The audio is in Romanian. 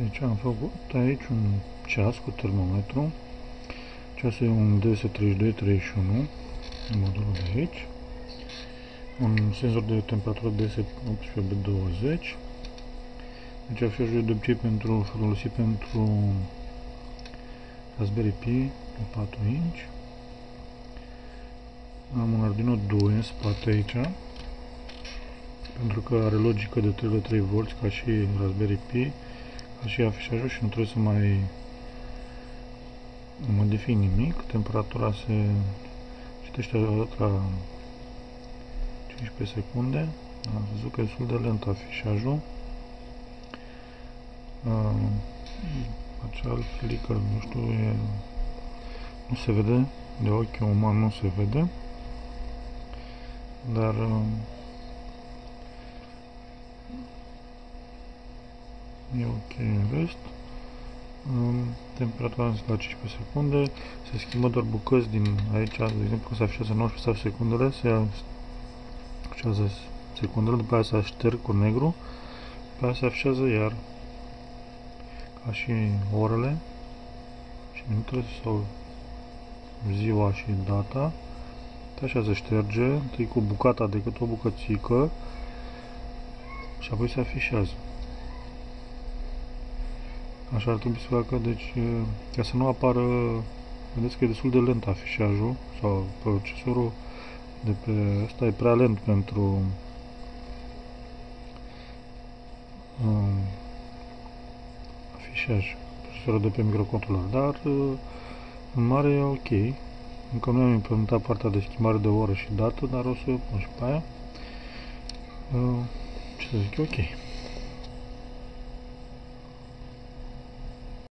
Deci am făcut aici un ceas cu termometru. Ceasul e un DS3231, modulul de aici. Un senzor de temperatură DS18B20. Deci afișajul de obicei folosit pentru Raspberry Pi 4 inch. Am un Arduino 2 în spate aici, pentru că are logică de 3,3V ca și Raspberry Pi, ca și afișajul, și nu trebuie să mai modific nimic. Temperatura se citește la 15 secunde. Am văzut că e destul de lent afișajul. Acel flicker, nu știu, nu se vede, de ochiul uman nu se vede, dar e ok în rest. Temperatura la 15 secunde, se schimbă doar bucăți din aici, de exemplu, când se afișează 19 secundele, se afișează secundele, după aia se șterg cu negru, după aia se afișează iar, ca și orele și minutele sau ziua și data. Așa se șterge, întâi cu bucata decât o bucățică și apoi se afișează. Așa ar trebui să facă, deci, ca să nu apară, vedeți că e destul de lent afișajul, sau procesorul de pe ăsta e prea lent pentru afișaj, procesorul de pe microcontroller, dar în mare e ok. Încă nu am implementat partea de schimbare de oră și dată, dar o să o pun și pe aia. Ce să zic, ok.